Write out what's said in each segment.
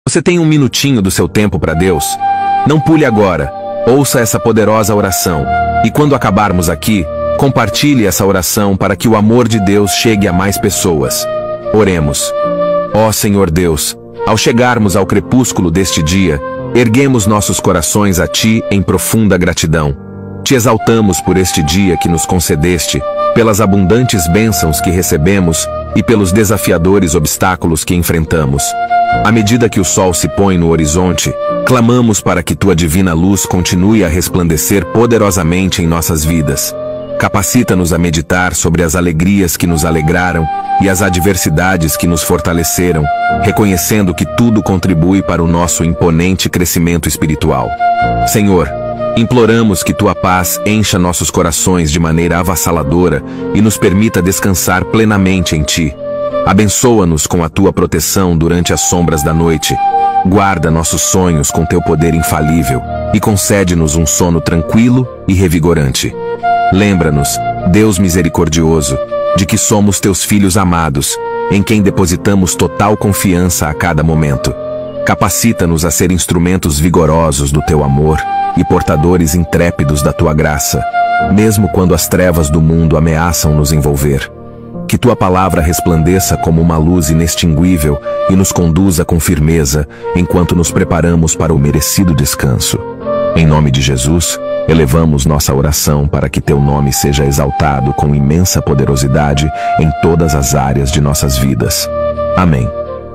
Você tem um minutinho do seu tempo para Deus? Não pule agora. Ouça essa poderosa oração. E quando acabarmos aqui, compartilhe essa oração para que o amor de Deus chegue a mais pessoas. Oremos. Ó Senhor Deus, ao chegarmos ao crepúsculo deste dia, erguemos nossos corações a Ti em profunda gratidão. Te exaltamos por este dia que nos concedeste, pelas abundantes bênçãos que recebemos e pelos desafiadores obstáculos que enfrentamos. À medida que o sol se põe no horizonte, clamamos para que Tua divina luz continue a resplandecer poderosamente em nossas vidas. Capacita-nos a meditar sobre as alegrias que nos alegraram e as adversidades que nos fortaleceram, reconhecendo que tudo contribui para o nosso imponente crescimento espiritual. Senhor, imploramos que Tua paz encha nossos corações de maneira avassaladora e nos permita descansar plenamente em Ti. Abençoa-nos com a Tua proteção durante as sombras da noite. Guarda nossos sonhos com Teu poder infalível e concede-nos um sono tranquilo e revigorante. Lembra-nos, Deus misericordioso, de que somos Teus filhos amados, em quem depositamos total confiança a cada momento. Capacita-nos a ser instrumentos vigorosos do Teu amor e portadores intrépidos da Tua graça, mesmo quando as trevas do mundo ameaçam nos envolver. Que Tua palavra resplandeça como uma luz inextinguível e nos conduza com firmeza enquanto nos preparamos para o merecido descanso. Em nome de Jesus, elevamos nossa oração para que Teu nome seja exaltado com imensa poderosidade em todas as áreas de nossas vidas. Amém.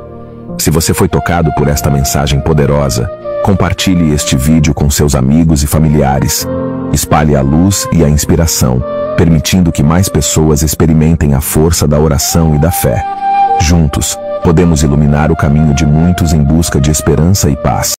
Se você foi tocado por esta mensagem poderosa, compartilhe este vídeo com seus amigos e familiares. Espalhe a luz e a inspiração, permitindo que mais pessoas experimentem a força da oração e da fé. Juntos, podemos iluminar o caminho de muitos em busca de esperança e paz.